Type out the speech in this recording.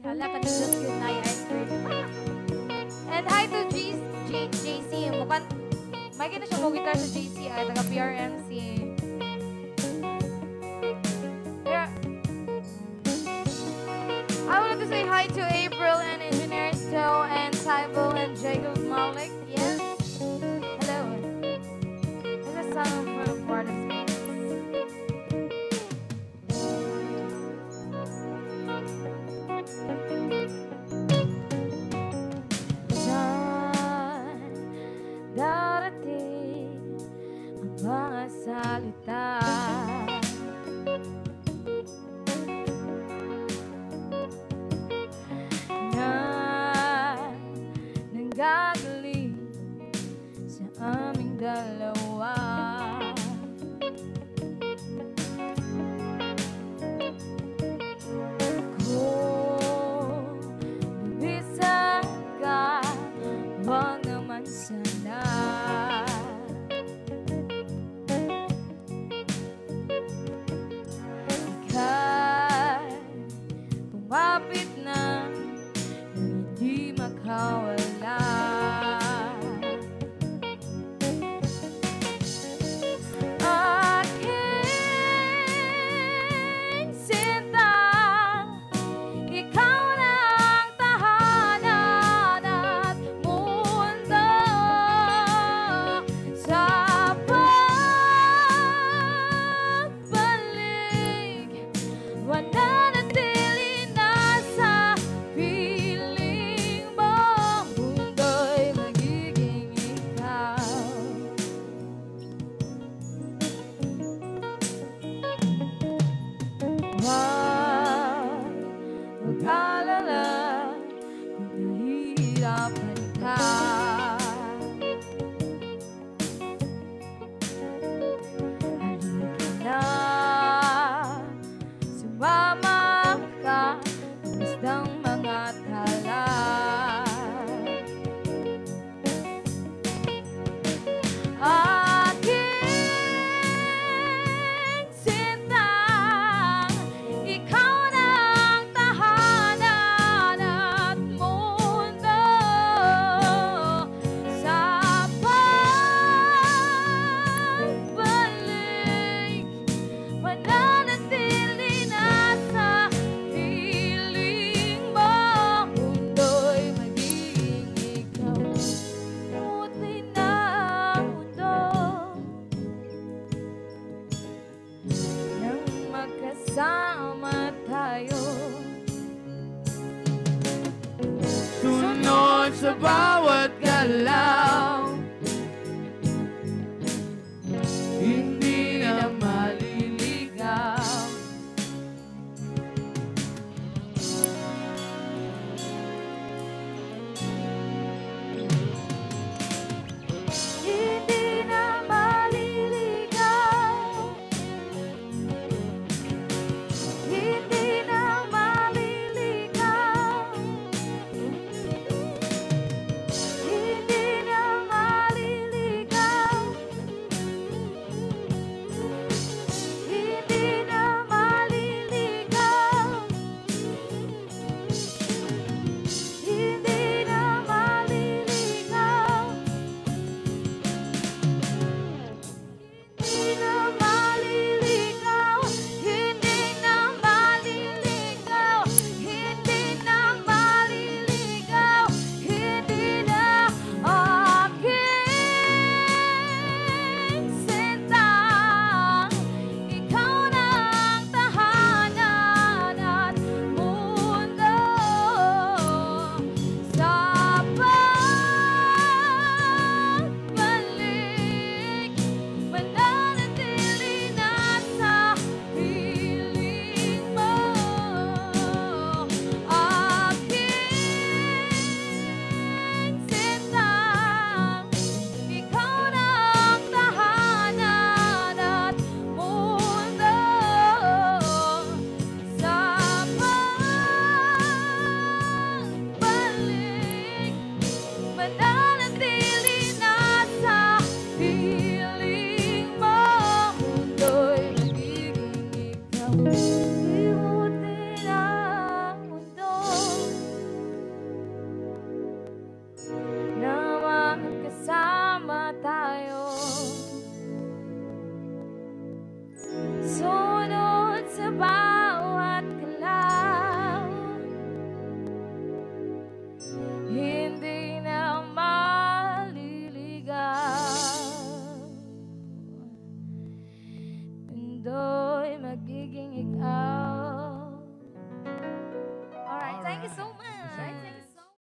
Hala, kanindot yun na ice cream. And hi to JC. Mukhang, may gina siya mo guitar sa JC ay taga PRMC. Yeah. I would like to say hi to April and Engineer Stowe and Tybo and Jacob Malik. Yes. Hello. This is a song from Part of Space. Darating ang mga salita na nanggagaling sa aming dalawa. Kung bisa ka, wag naman sana. Ika'y kumapit na hindi makawala. Aking sinta, ikaw na ang tahanan at mundo sa pagbalik. Mananatili na sa piling mo, mundo'y magiging ikaw. Huwag mag-alala kung nahihirapan ka. Halika na, sumama ka sa masdang mga tala. Aking sinta, ikaw na ang tahanan at mundo sa pagbalik. Mananatili na sa piling mo, mundo'y magiging ikaw. Buti na ang mundo nang magkasama tayo. Sunod sa bawat galaw.